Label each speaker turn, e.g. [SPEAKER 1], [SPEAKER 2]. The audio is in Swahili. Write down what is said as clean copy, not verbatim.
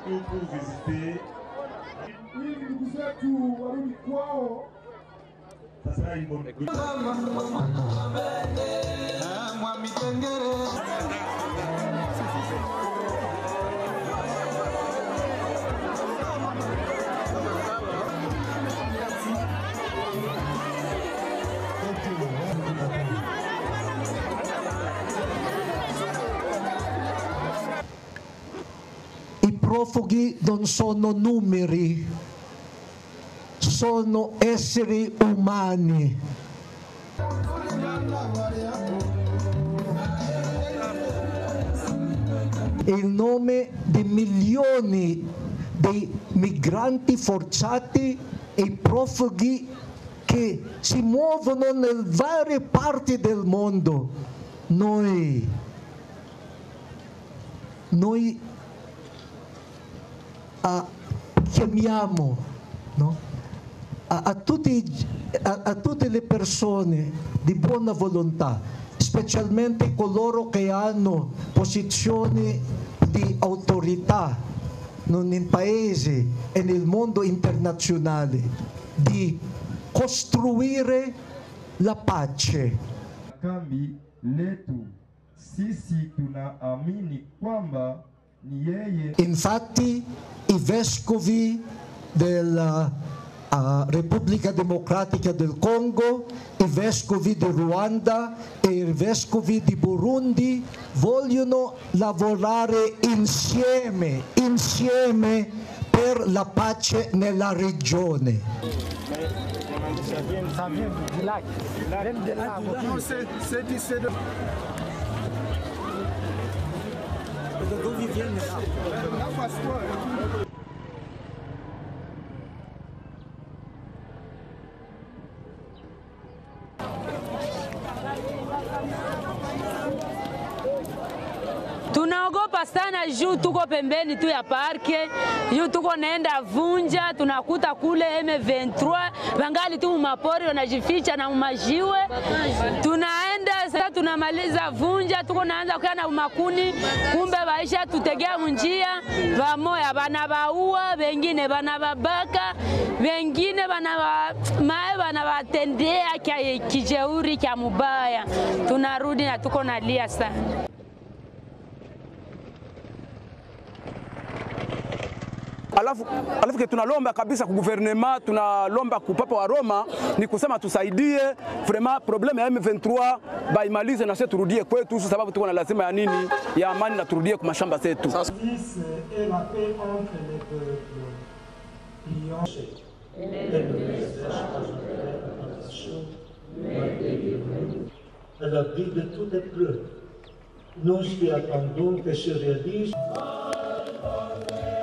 [SPEAKER 1] nous pour visiter. Ça sera une bonne chose.
[SPEAKER 2] I profughi non sono numeri, sono esseri umani. In nome di milioni di migranti forzati e profughi che si muovono in varie parti del mondo, noi chiamiamo, no? a tutte le persone di buona volontà, specialmente coloro che hanno posizioni di autorità nel paese e nel mondo internazionale, di costruire la pace.
[SPEAKER 3] Kambi letu sisi tunaamini kwamba ni yeye.
[SPEAKER 2] Infatti i vescovi della Repubblica Democratica del Congo, i vescovi di Ruanda e i vescovi di Burundi vogliono lavorare insieme per la pace nella regione.
[SPEAKER 4] Tunaogopa sana juu tuko pembeni tu ya parke, juu tuko naenda Vunja, tunakuta kule M23 wangali tu mapori wanajificha na majiwe. Tunaenda sasa, tunamaliza Vunja, tuko naanza kuya na makuni, kumbe waisha tutegea munjia, vamoya banabaua, wengine banababaka, wengine banabatendea kijeuri kya mubaya. Tunarudi na tuko nalia sana.
[SPEAKER 5] Alafu tunalomba kabisa ku gouvernement, tunalomba ku Papa wa Roma ni kusema tusaidie vraiment probleme ya M23 baimalize na sisi turudie kwetu, sababu tuko na lazima ya nini, ya amani, na turudie kwa mashamba zetu.
[SPEAKER 6] La vie de tous les peuples. Nous qui attendons que se réalise.